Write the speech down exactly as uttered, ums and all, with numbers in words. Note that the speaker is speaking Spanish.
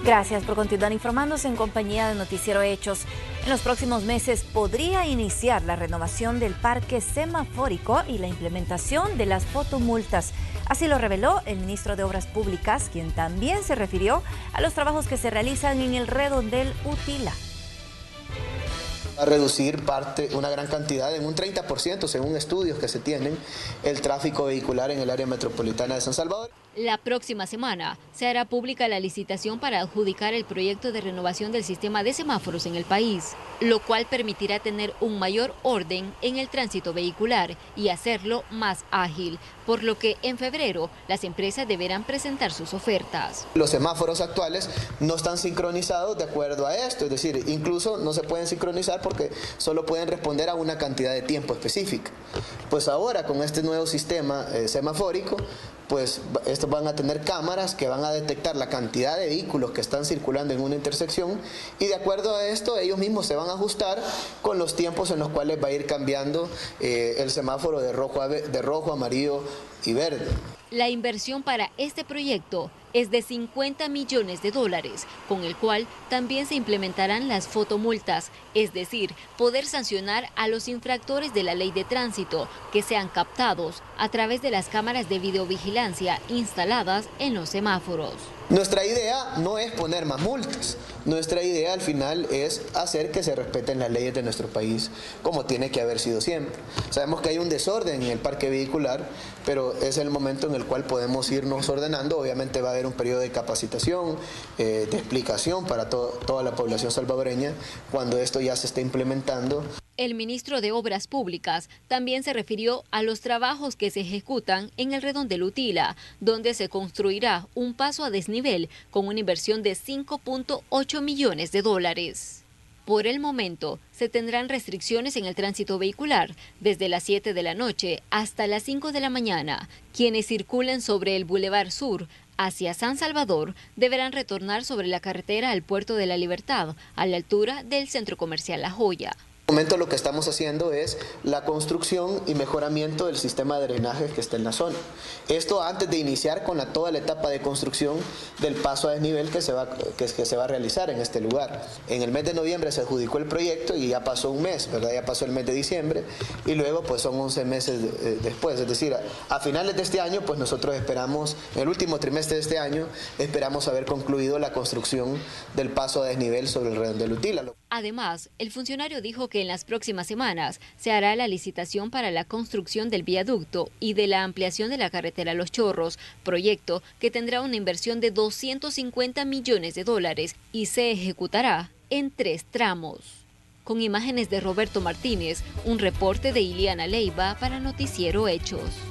Gracias por continuar informándose en compañía de Noticiero Hechos. En los próximos meses podría iniciar la renovación del parque semafórico y la implementación de las fotomultas. Así lo reveló el ministro de Obras Públicas, quien también se refirió a los trabajos que se realizan en el redondel Utila. A reducir parte, una gran cantidad, en un treinta por ciento según estudios que se tienen, el tráfico vehicular en el área metropolitana de San Salvador. La próxima semana se hará pública la licitación para adjudicar el proyecto de renovación del sistema de semáforos en el país, lo cual permitirá tener un mayor orden en el tránsito vehicular y hacerlo más ágil, por lo que en febrero las empresas deberán presentar sus ofertas. Los semáforos actuales no están sincronizados de acuerdo a esto, es decir, incluso no se pueden sincronizar porque solo pueden responder a una cantidad de tiempo específica. Pues ahora con este nuevo sistema eh, semafórico, pues estos van a tener cámaras que van a detectar la cantidad de vehículos que están circulando en una intersección y de acuerdo a esto ellos mismos se van a ajustar con los tiempos en los cuales va a ir cambiando eh, el semáforo de rojo, a, de rojo, amarillo y verde. La inversión para este proyecto es de cincuenta millones de dólares, con el cual también se implementarán las fotomultas, es decir, poder sancionar a los infractores de la ley de tránsito que sean captados a través de las cámaras de videovigilancia instaladas en los semáforos. Nuestra idea no es poner más multas, nuestra idea al final es hacer que se respeten las leyes de nuestro país como tiene que haber sido siempre. Sabemos que hay un desorden en el parque vehicular, pero es el momento en el cual podemos irnos ordenando. Obviamente va a haber un periodo de capacitación, eh, de explicación para to toda la población salvadoreña cuando esto ya se esté implementando. El ministro de Obras Públicas también se refirió a los trabajos que se ejecutan en el redondel Utila, donde se construirá un paso a desnivel con una inversión de cinco punto ocho millones de dólares. Por el momento, se tendrán restricciones en el tránsito vehicular desde las siete de la noche hasta las cinco de la mañana. Quienes circulen sobre el Boulevard Sur hacia San Salvador deberán retornar sobre la carretera al Puerto de la Libertad, a la altura del Centro Comercial La Joya. En este momento lo que estamos haciendo es la construcción y mejoramiento del sistema de drenaje que está en la zona. Esto antes de iniciar con la, toda la etapa de construcción del paso a desnivel que se, va, que, que se va a realizar en este lugar. En el mes de noviembre se adjudicó el proyecto y ya pasó un mes, ¿verdad? Ya pasó el mes de diciembre y luego pues son once meses de, de, después. Es decir, a, a finales de este año pues nosotros esperamos, en el último trimestre de este año, esperamos haber concluido la construcción del paso a desnivel sobre el redondel Utila. Además, el funcionario dijo que en las próximas semanas se hará la licitación para la construcción del viaducto y de la ampliación de la carretera Los Chorros, proyecto que tendrá una inversión de doscientos cincuenta millones de dólares y se ejecutará en tres tramos. Con imágenes de Roberto Martínez, un reporte de Iliana Leiva para Noticiero Hechos.